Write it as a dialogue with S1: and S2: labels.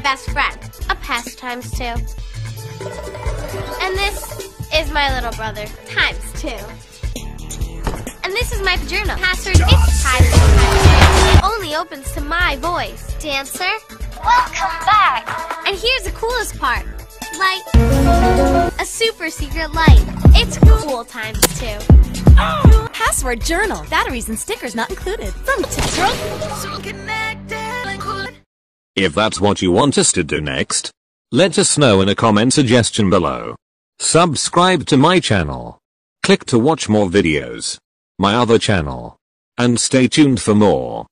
S1: best friend, a pastime too. And this is my little brother, ×2. And this is my journal. Password is ×2. It only opens to my voice. Dancer, welcome back. And here's the coolest part. Light. A super secret light. It's cool ×2.
S2: Oh. Password journal. Batteries and stickers not included. From Tetra.
S3: So connected.
S4: If that's what you want us to do next, let us know in a comment suggestion below. Subscribe to my channel. Click to watch more videos. My other channel. And stay tuned for more.